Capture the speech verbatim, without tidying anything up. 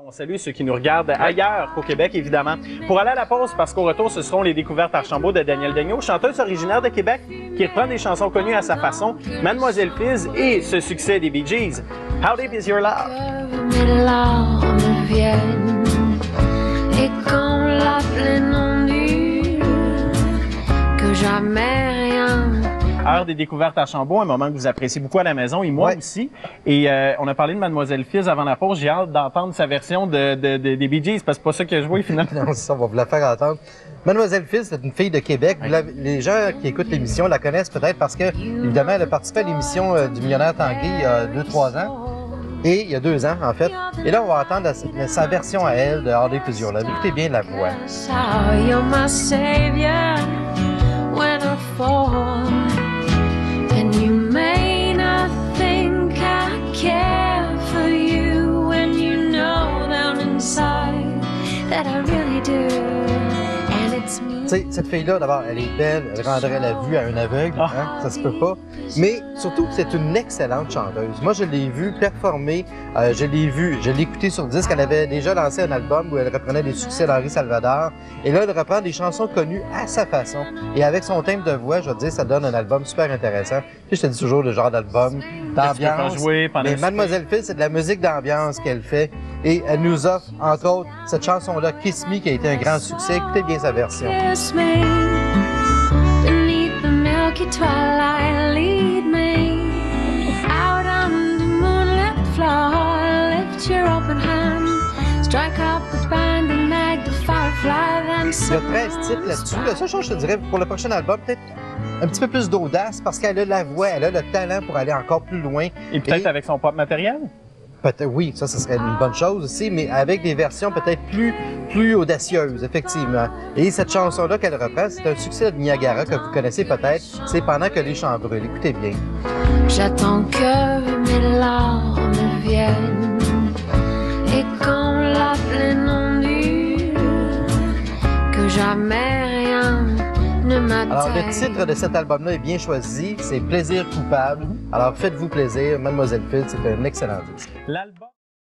On salue ceux qui nous regardent ailleurs qu'au Québec, évidemment. Pour aller à la pause, parce qu'au retour, ce seront les découvertes Archambault de Danielle Daigneault, chanteuse originaire de Québec, qui reprend des chansons connues à sa façon, Mademoiselle Fizz et ce succès des Bee Gees. How Deep Is Your Love? Mes larmes viennent, et quand la plaine endure, que jamais rien. Heure des découvertes à Archambault, un moment que vous appréciez beaucoup à la maison, et moi ouais. aussi. Et euh, on a parlé de Mademoiselle Fizz avant la pause. J'ai hâte d'entendre sa version de, de, de, des Bee Gees, parce que c'est pas ça que je vois finalement. Non, c'est ça, on va vous la faire entendre. Mademoiselle Fizz, c'est une fille de Québec. Vous la, les gens qui écoutent l'émission la connaissent peut-être parce que, évidemment, elle a participé à l'émission euh, du Millionnaire Tanguay il y a deux, trois ans. Et il y a deux ans, en fait. Et là, on va entendre la, sa version à elle de How Deep Is Your Love. Écoutez bien la voix. You're my savior when I fall. And you may not think I care for you when you know down inside that I really do. And it's me. Tu sais, cette fille-là, d'abord, elle est belle, elle rendrait la vue à un aveugle, Ah. hein, ça se peut pas. Mais surtout, c'est une excellente chanteuse. Moi, je l'ai vue performer, euh, je l'ai vue, je l'ai écoutée sur disque. Elle avait déjà lancé un album où elle reprenait des succès d'Henri Salvador. Et là, elle reprend des chansons connues à sa façon. Et avec son thème de voix, je veux dire, ça donne un album super intéressant. Puis je te dis toujours le genre d'album d'ambiance. Jouer pendant Mais le Mademoiselle Fizz, c'est de la musique d'ambiance qu'elle fait. Et elle nous offre, entre autres, cette chanson-là, Kiss Me, qui a été un grand succès. Écoutez bien sa version. Kiss me beneath the milky twilight, lead me out on the moonlit floor, lift your open hand, strike up the band and make the firefly then Il y a treize titres là-dessus. La seule chose, je te dirais, pour le prochain album, peut-être un petit peu plus d'audace parce qu'elle a la voix, elle a le talent pour aller encore plus loin. Et peut-être avec son propre matériel? Peut-être, oui, ça, ce serait une bonne chose aussi, mais avec des versions peut-être plus, plus audacieuses, effectivement. Et cette chanson-là qu'elle reprend, c'est un succès de Niagara que vous connaissez peut-être. C'est Pendant que les champs brûlent. Écoutez bien. J'attends que mes larmes viennent, et quand la plaine endure, que jamais rien ne m'atteigne. Alors, le titre de cet album-là est bien choisi. C'est Plaisir coupable. Alors, faites-vous plaisir. Mademoiselle Fizz, c'est un excellent disque. L'album...